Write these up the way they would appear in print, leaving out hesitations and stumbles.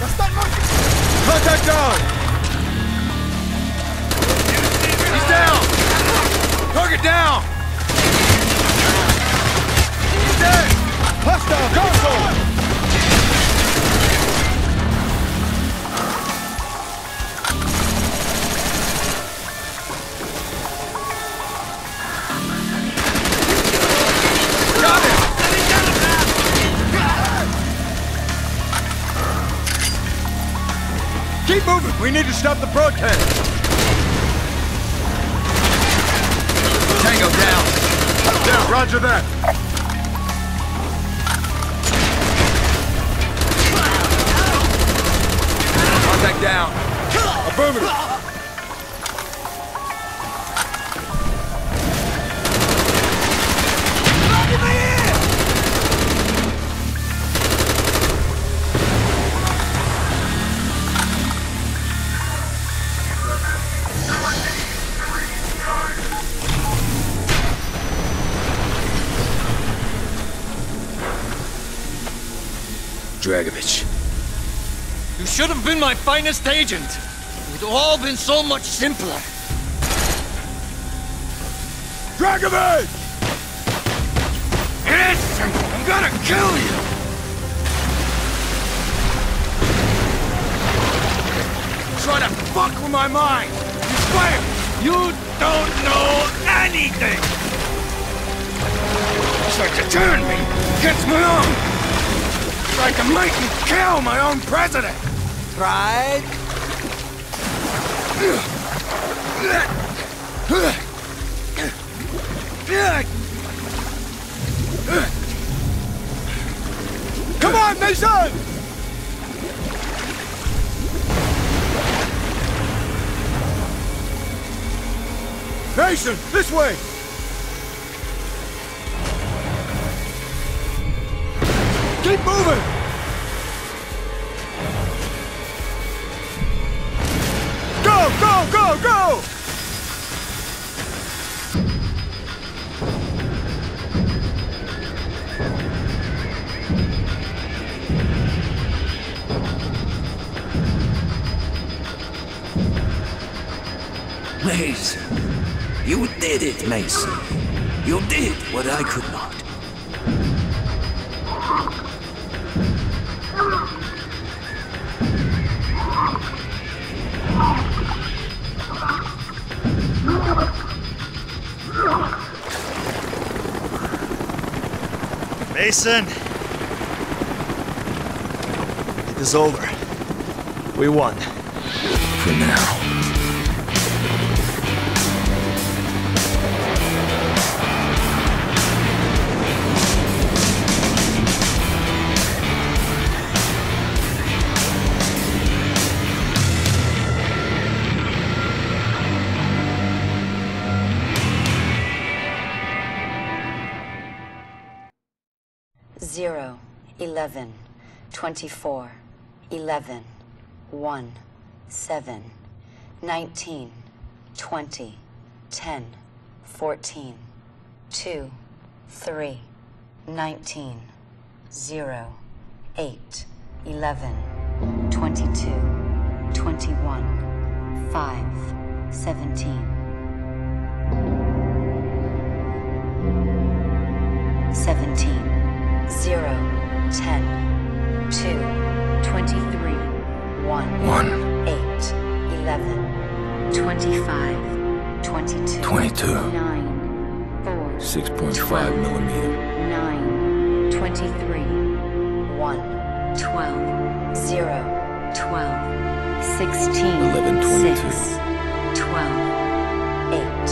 Contact down! He's down! Target down! He's dead! Hostile console! Got him! Keep moving! We need to stop the broadcast! Tango down! Down, roger that! Contact down! Affirmative! Dragovich. You should have been my finest agent. It would have all been so much simpler. Dragovich! Listen, I'm gonna kill you! Try to fuck with my mind! You swear! You don't know anything! Try to turn me against my own! Try to make me kill my own president! Tried? Come on, Mason! Mason, this way! Keep moving! Go, go, go, go! Mason. You did it, Mason. You did what I could not. Mason! It is over. We won. For now. Zero, 11, 24, 11, 1, 7, 19, 20, 10, 14, 2, 3, 19, 0, 8, 11, 22, 21, 5, 17, 17, 0, 10, 2, 23, 1, 8, 11, 25, 22, 9, 4, 6.5 millimeter. 9, 23, 1, 12, 0, 12, 16, 11, 22. 6, 12, 8,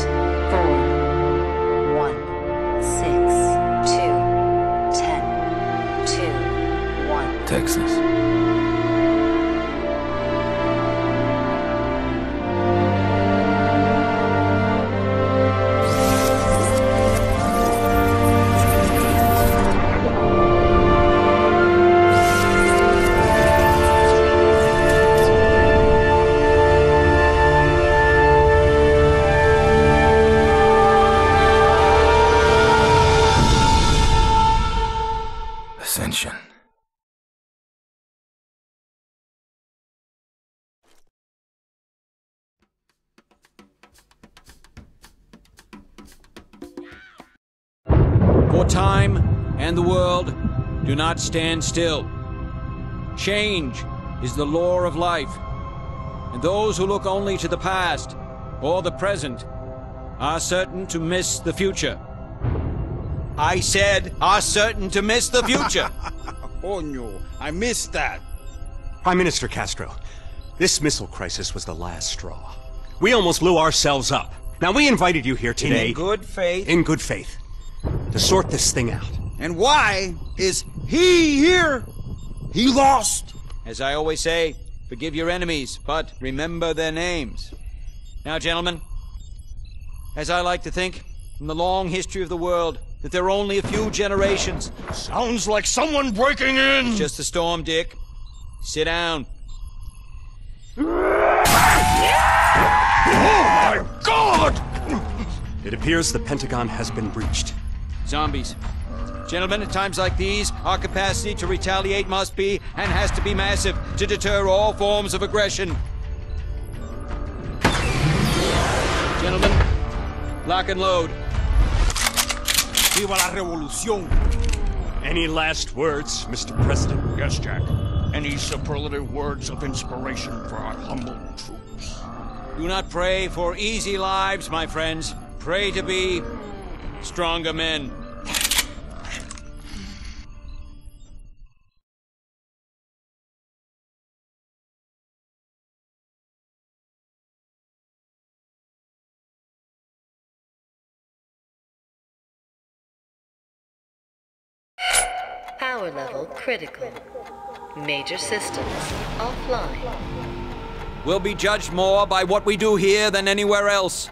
4, 1, 6, 2, 10, 2, 1. Texas. Ascension. and the world do not stand still. Change is the law of life, and those who look only to the past or the present are certain to miss the future. I said, are certain to miss the future. Oh no, I missed that. Prime Minister Castro, this missile crisis was the last straw. We almost blew ourselves up. Now, we invited you here today... In good faith. In good faith. To sort this thing out. And why is he here? He lost. As I always say, forgive your enemies, but remember their names. Now, gentlemen, as I like to think, in the long history of the world, that there are only a few generations. Sounds like someone breaking in. It's just a storm, Dick. Sit down. Oh my God! It appears the Pentagon has been breached. Zombies. Gentlemen, at times like these, our capacity to retaliate must be, and has to be massive, to deter all forms of aggression. Gentlemen, lock and load. Viva la revolución! Any last words, Mr. President? Yes, Jack. Any superlative words of inspiration for our humble troops? Do not pray for easy lives, my friends. Pray to be stronger men. Power level critical. Major systems offline. We'll be judged more by what we do here than anywhere else.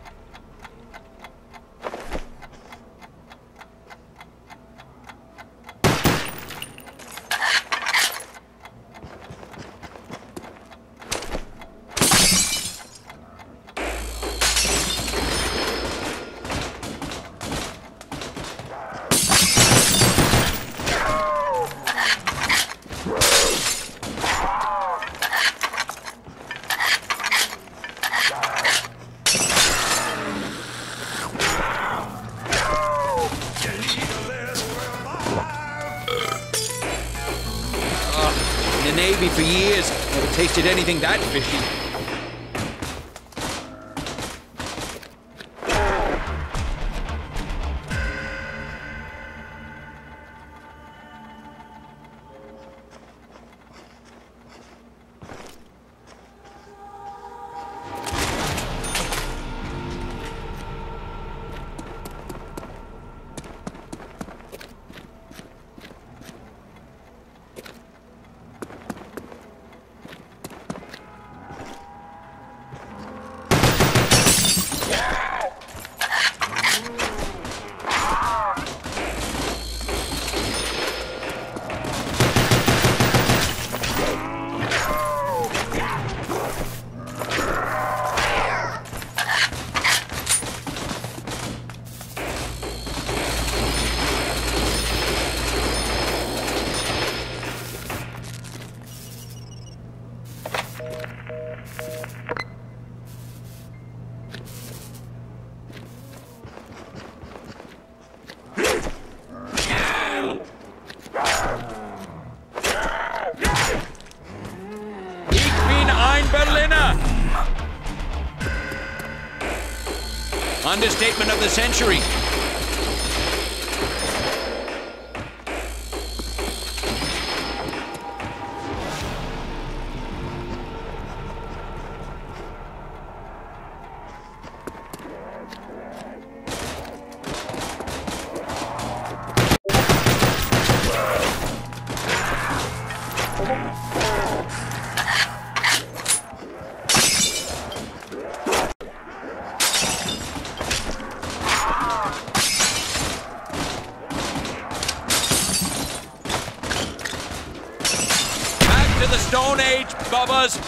In the Navy for years, never tasted anything that fishy. Understatement of the century. To the Stone Age, Bubbas!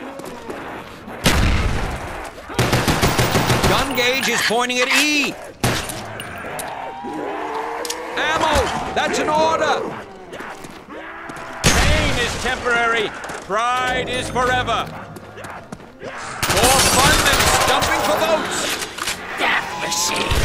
Gun gauge is pointing at E! That's an order! Pain is temporary, pride is forever. More fun than stumping for votes! Death machine!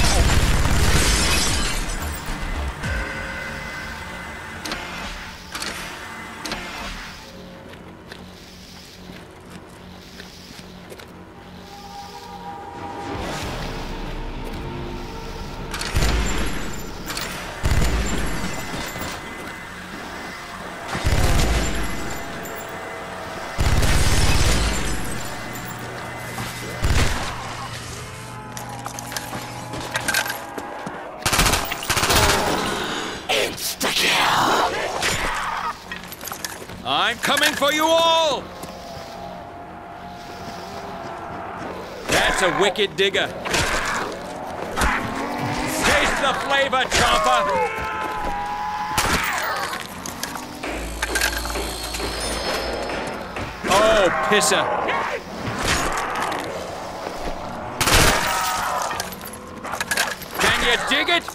I'm coming for you all! That's a wicked digger. Taste the flavor, chomper! Oh, pisser. Can you dig it?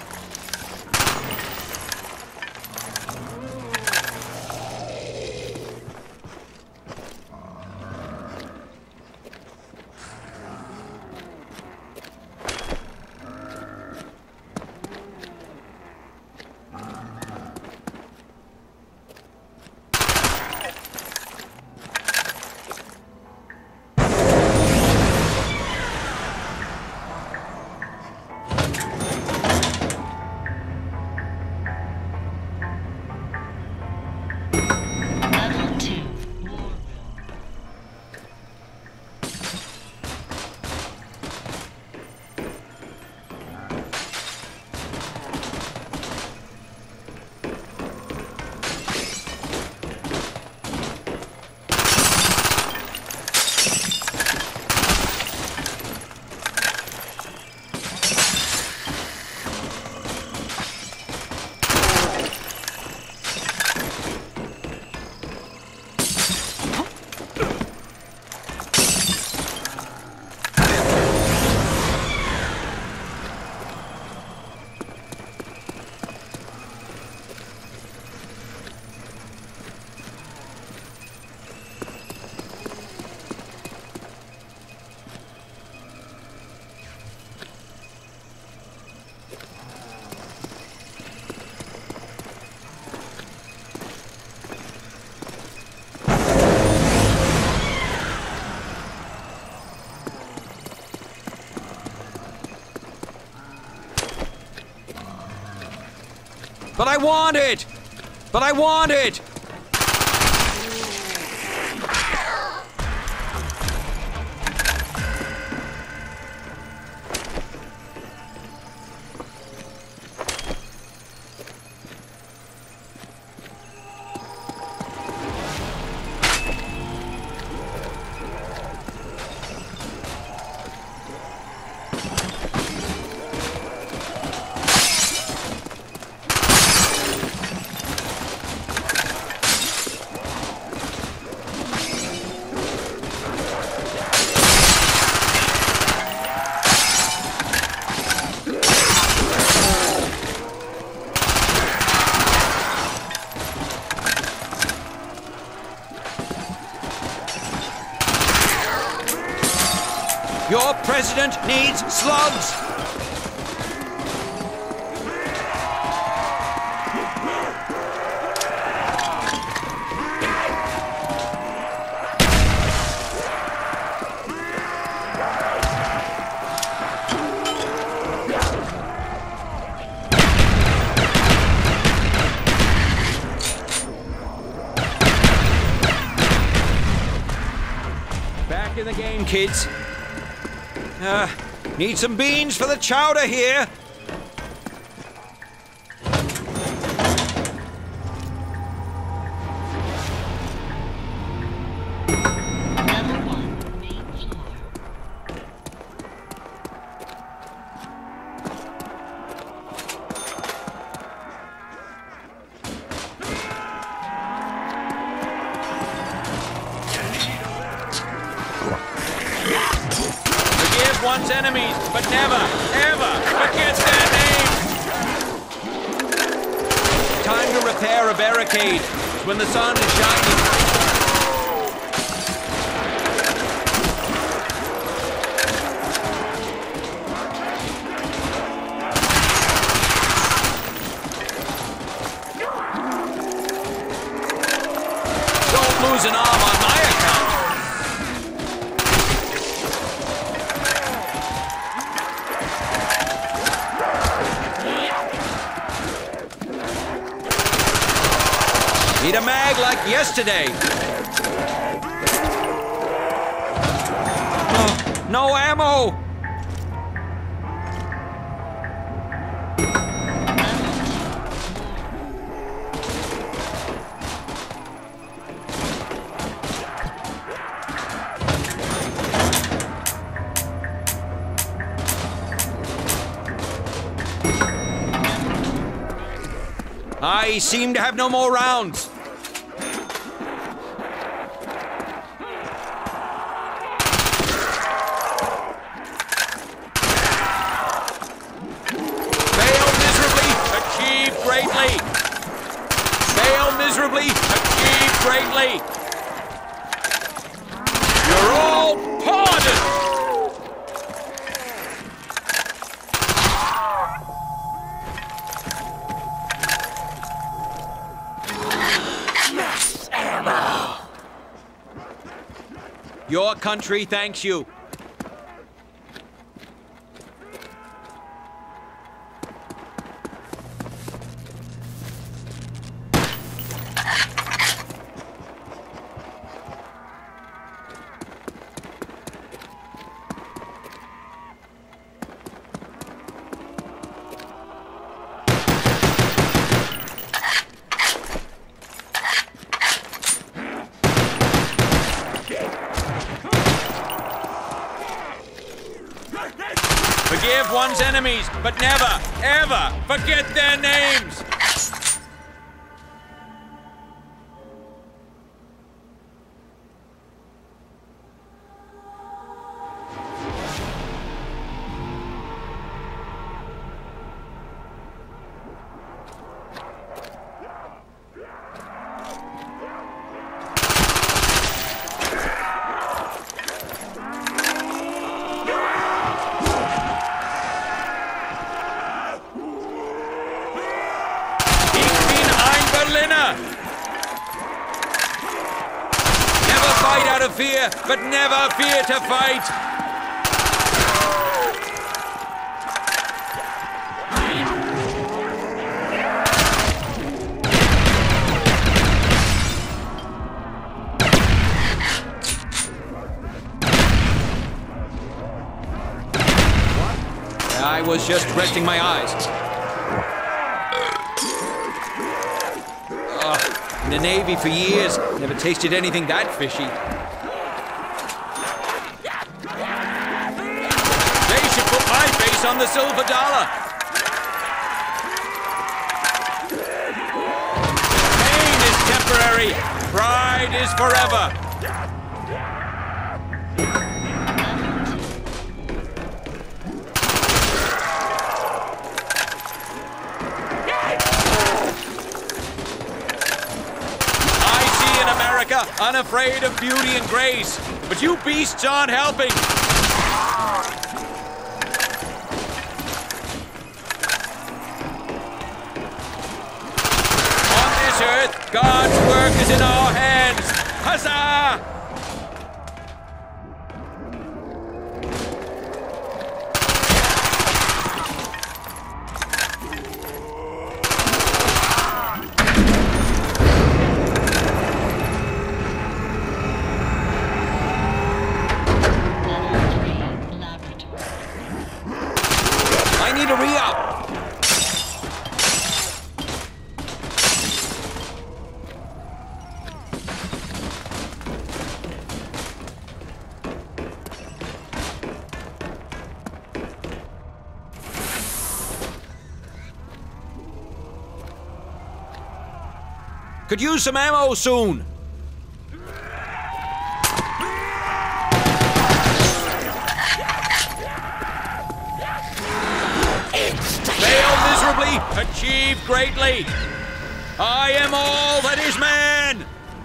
But I want it! But I want it! Your president needs slugs! Back in the game, kids. Need some beans for the chowder here. One's enemies, but never, ever forget their name! a barricade. It's when the sun is shining. Don't lose an arm on my account. Need a mag like yesterday. Oh, no ammo. I seem to have no more rounds. Fail miserably, achieve greatly. Fail miserably, achieve greatly. You're all pardoned. Your country thanks you. Forgive one's enemies, but never, ever forget their names! Never fight out of fear, but never fear to fight! I was just resting my eyes. In the Navy for years, never tasted anything that fishy. They should put my face on the silver dollar. Pain is temporary, pride is forever. Unafraid of beauty and grace, but you beasts aren't helping. On this earth, God's work is in our hands. Huzzah! I need a re-up! Could use some ammo soon! Fail miserably, achieve greatly! I am all that is man!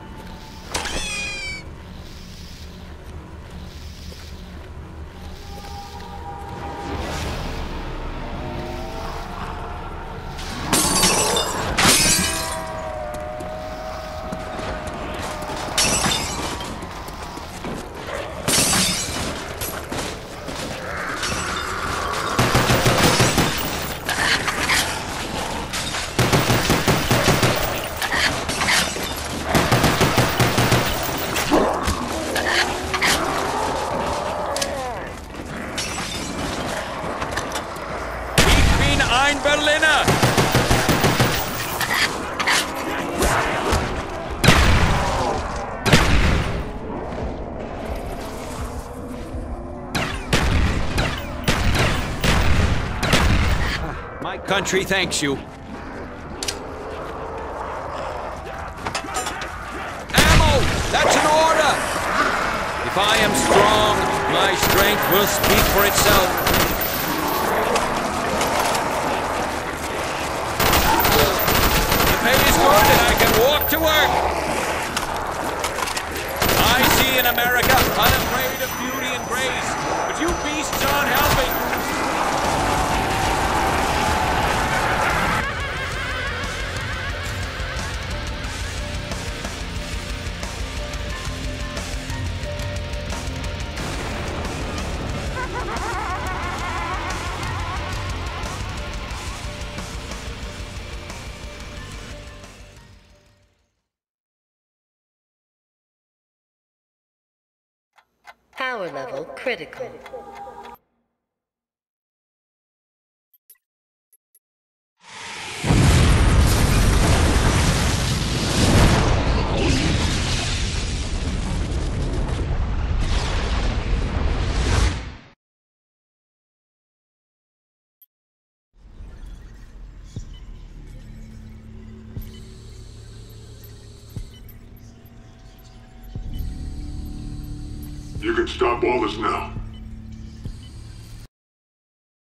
Ein Berliner! My country thanks you. Ammo! That's an order! If I am strong, my strength will speak for itself. Pay is good and I can walk to work. I see in America, unafraid of beauty and grace, but you beasts aren't helping. Power level critical. You can stop all this now.